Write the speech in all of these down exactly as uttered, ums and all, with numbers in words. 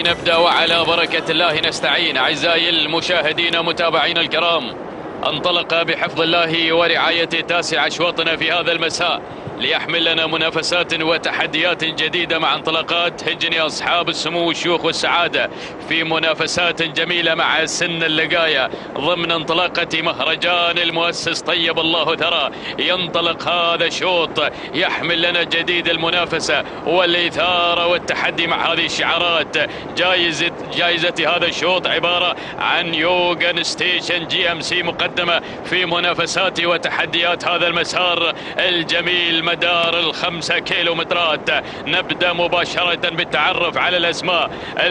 نبدأ وعلى بركة الله نستعين. أعزائي المشاهدين متابعين الكرام، انطلق بحفظ الله ورعايته تاسع أشواطنا في هذا المساء ليحمل لنا منافسات وتحديات جديدة مع انطلاقات هجن أصحاب السمو والشيوخ والسعادة في منافسات جميلة مع سن اللقاية ضمن انطلاقة مهرجان المؤسس طيب الله ثرى. ينطلق هذا الشوط يحمل لنا جديد المنافسة والإثارة والتحدي مع هذه الشعارات. جائزة جائزة هذا الشوط عبارة عن يوغن ستيشن جي ام سي مقدمة في منافسات وتحديات هذا المسار الجميل مدار الخمسة كيلومترات. نبدأ مباشرة بالتعرف على الأسماء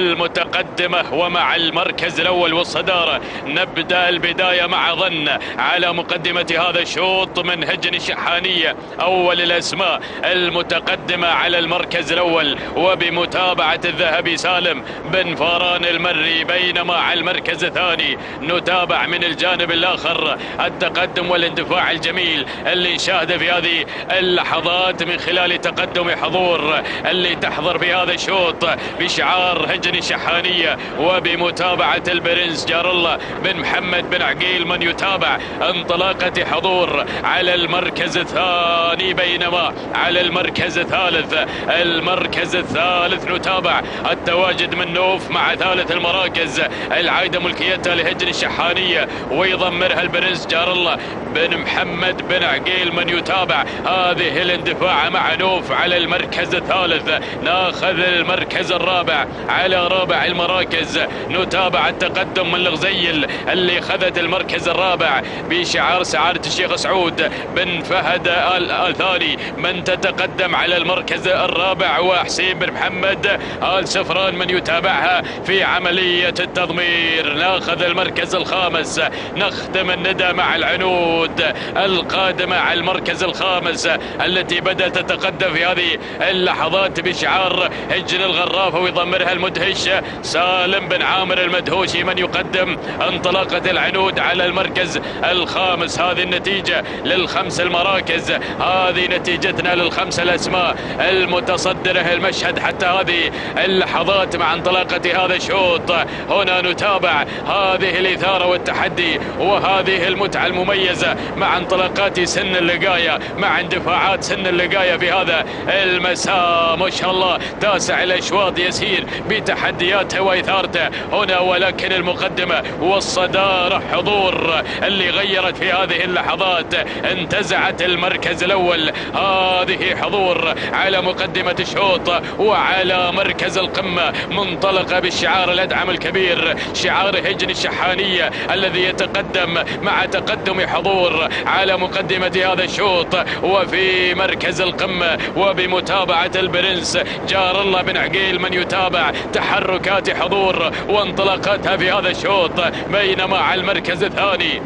المتقدمة ومع المركز الأول والصدارة. نبدأ البداية مع ظن على مقدمة هذا الشوط من هجن الشحانية، أول الأسماء المتقدمة على المركز الأول، وبمتابعة الذهبي سالم بن فاران المري. بينما على المركز الثاني نتابع من الجانب الآخر التقدم والاندفاع الجميل اللي شاهد في هذه اللحظات من خلال تقدم حضور اللي تحضر في هذا الشوط بشعار هجن الشحانية، وبمتابعة البرنس جار الله بن محمد بن عقيل من يتابع انطلاقة حضور على المركز الثاني. بينما على المركز الثالث المركز الثالث نتابع التواجد من نوف مع ثالث المراكز العايدة ملكيتها لهجن الشحانية ويضمرها البرنس جار الله بن محمد بن عقيل من يتابع هذه الاندفاع مع نوف على المركز الثالث. ناخذ المركز الرابع على رابع المراكز نتابع التقدم من الغزيل اللي خذت المركز الرابع بشعار سعادة الشيخ سعود بن فهد آل ثاني من تتقدم على المركز الرابع، وحسين بن محمد آل سفران من يتابعها في عملية التضمير. ناخذ المركز الخامس، نختم الندى مع العنود القادمة على المركز الخامس التي بدأت تتقدم في هذه اللحظات بشعار هجن الغرافة ويضمرها المدهش سالم بن عامر المدهوشي من يقدم انطلاقة العنود على المركز الخامس. هذه النتيجة للخمس المراكز، هذه نتيجتنا للخمس الأسماء المتصدرة المشهد حتى هذه اللحظات مع انطلاقة هذا الشوط. هنا نتابع هذه الإثارة والتحدي وهذه المتعة المميزة مع انطلاقات سن اللقاية مع اندفاعات سن اللقاية في هذا المساء. ما شاء الله تاسع الأشواط يسير بتحدياته وإثارته هنا، ولكن المقدمة والصدارة حضور اللي غيرت في هذه اللحظات انتزعت المركز الأول. هذه حضور على مقدمة الشوط وعلى مركز القمة منطلقة بالشعار الأدعم الكبير شعار هجن الشحانية الذي يتقدم مع تقدم حضور على مقدمة هذا الشوط وفي مركز القمة وبمتابعة البرنس جار الله بن عقيل من يتابع تحركات حضور وانطلاقاتها في هذا الشوط. بينما على المركز الثاني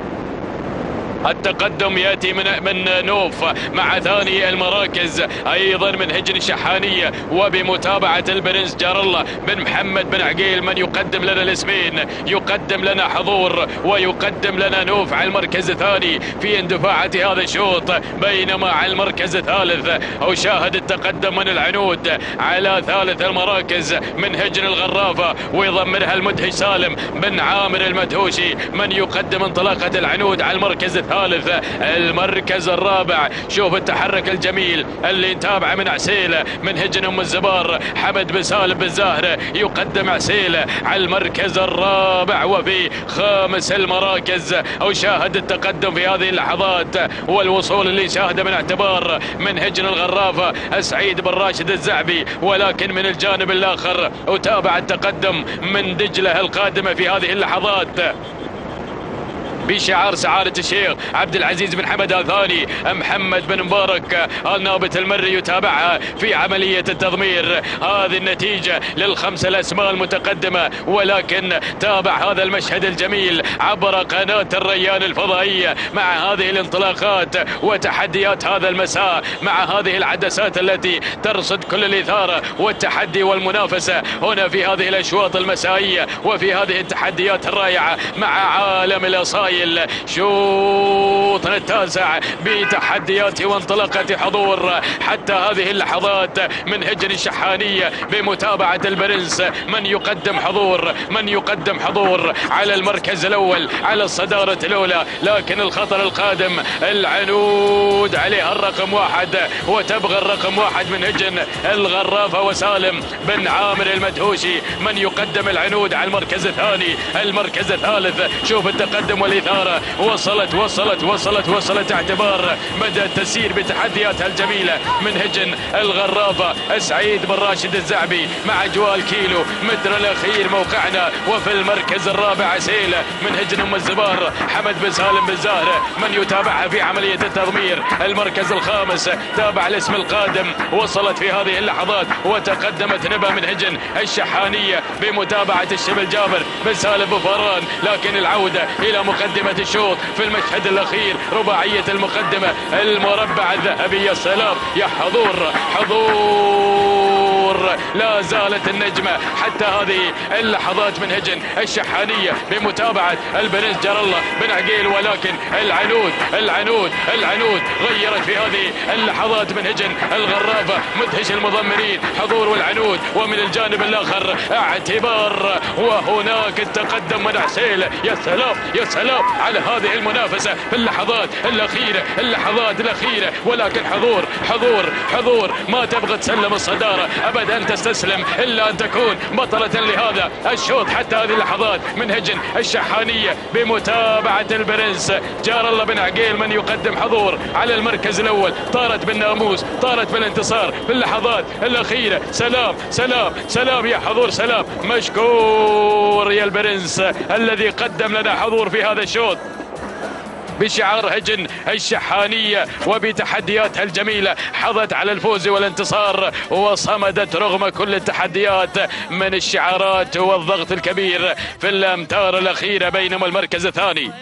التقدم ياتي من من نوف مع ثاني المراكز ايضا من هجن الشحانيه وبمتابعه البرنس جار الله بن محمد بن عقيل من يقدم لنا الاسمين، يقدم لنا حضور ويقدم لنا نوف على المركز الثاني في اندفاعات هذا الشوط. بينما على المركز الثالث اشاهد التقدم من العنود على ثالث المراكز من هجن الغرافه ويضمرها المدهش سالم بن عامر المدهوشي من يقدم انطلاقه العنود على المركز الثالث. المركز الرابع شوف التحرك الجميل اللي نتابعه من عسيله من هجن ام الزبار حمد بن سالم بن زاهر يقدم عسيله على المركز الرابع. وفي خامس المراكز وشاهد التقدم في هذه اللحظات والوصول اللي شاهده من اعتبار من هجن الغرافه سعيد بن راشد الزعبي، ولكن من الجانب الاخر وتابع التقدم من دجله القادمه في هذه اللحظات بشعار سعادة الشيخ عبد العزيز بن حمد آل ثاني. محمد بن مبارك آل نابت المري يتابعها في عملية التضمير. هذه النتيجة للخمسة الأسماء المتقدمة، ولكن تابع هذا المشهد الجميل عبر قناة الريان الفضائية مع هذه الانطلاقات وتحديات هذا المساء مع هذه العدسات التي ترصد كل الإثارة والتحدي والمنافسة هنا في هذه الأشواط المسائية وفي هذه التحديات الرائعة مع عالم الأصايل. شوط شوطنا التاسع بتحديات وانطلاقة حضور حتى هذه اللحظات من هجن الشحانية بمتابعة البرنس. من يقدم حضور من يقدم حضور على المركز الأول على الصدارة الأولى، لكن الخطر القادم العنود عليها الرقم واحد وتبغى الرقم واحد من هجن الغرافة وسالم بن عامر المدهوشي. من يقدم العنود على المركز الثاني المركز الثالث. شوف التقدم والإثارة، وصلت وصلت وصلت وصلت اعتبار بدأت تسير بتحدياتها الجميلة من هجن الغرافة. سعيد بن راشد الزعبي مع جوال كيلو متر الأخير موقعنا. وفي المركز الرابع عسيلة من هجن أم الزبار حمد بن سالم بن زاهر من يتابعها في عملية التضمير. المركز الخامس تابع الاسم القادم، وصلت في هذه اللحظات وتقدمت نبا من هجن الشحانية بمتابعة الشبل جابر بن سالم بفاران. لكن العودة إلى مقدمة الشوط في المشهد الأخير رباعية المقدمة المربع الذهبي. يا سلام يا حضور حضور، لا زالت النجمة حتى هذه اللحظات من هجن الشحانية بمتابعة البرنس جار الله بن عقيل. ولكن العنود العنود العنود غيرت في هذه اللحظات من هجن الغرافة مدهش المضمرين حضور والعنود. ومن الجانب الآخر اعتبار وهناك التقدم من عسيل. يا سلام يا سلام على هذه المنافسة في اللحظات الأخيرة اللحظات الأخيرة. ولكن حضور حضور حضور ما تبغى تسلم الصدارة أبدا، أن تستسلم إلا أن تكون بطلة لهذا الشوط حتى هذه اللحظات من هجن الشحانية بمتابعة البرنس جار الله بن عقيل. من يقدم حضور على المركز الأول، طارت بالناموس طارت بالانتصار في اللحظات الأخيرة. سلام سلام سلام يا حضور سلام، مشكور يا البرنس الذي قدم لنا حضور في هذا الشوط بشعار هجن الشحانية وبتحدياتها الجميلة. حظت على الفوز والانتصار وصمدت رغم كل التحديات من الشعارات والضغط الكبير في الأمتار الأخيرة. بينما المركز الثاني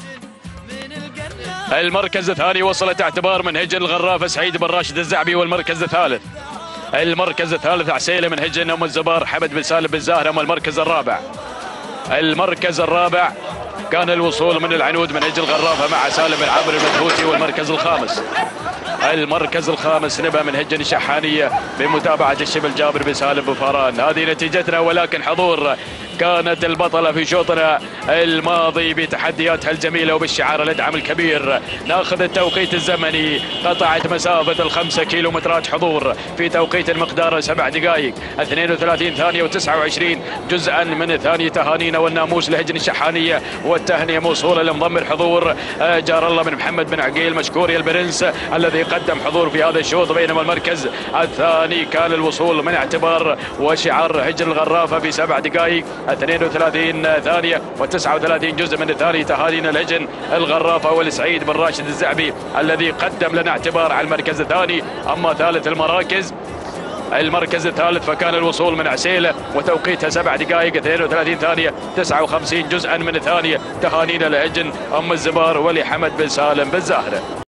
المركز الثاني وصلت اعتبار من هجن الغرافة سعيد بن راشد الزعبي. والمركز الثالث المركز الثالث عسيلة من هجن أم الزبار حمد بن سالم بن زاهر. والمركز الرابع المركز الرابع كان الوصول من العنود من هجن الغرافة مع سالم بن عامر المدهوشي. والمركز الخامس المركز الخامس نبا من هجن الشحانية بمتابعة الشبل جابر بن سالم بفاران. هذه نتيجتنا، ولكن حضور كانت البطلة في شوطنا الماضي بتحدياتها الجميلة وبالشعار الأدعم الكبير. ناخذ التوقيت الزمني، قطعت مسافة الخمسة كيلومترات حضور في توقيت المقدار سبع دقائق اثنين وثلاثين ثانية وتسعة وعشرين جزءا من ثانية. تهانينا والناموس لهجن الشحانية والتهنئة موصولة لمضمر حضور جار الله بن محمد بن عقيل. مشكور يا البرنس الذي قدم حضور في هذا الشوط. بينما المركز الثاني كان الوصول من اعتبار وشعار هجن الغرافة في سبع دقائق اثنين وثلاثين ثانية وتسعة وثلاثين جزء من الثاني. تهانينا لهجن الغرافة والسعيد بن راشد الزعبي الذي قدم لنا اعتبار على المركز الثاني. أما ثالث المراكز المركز الثالث فكان الوصول من عسيلة وتوقيتها سبع دقائق اثنين وثلاثين ثانية تسعة وخمسين جزءا من الثانية. تهانينا لهجن أم الزبار ولحمد بن سالم بن زاهر.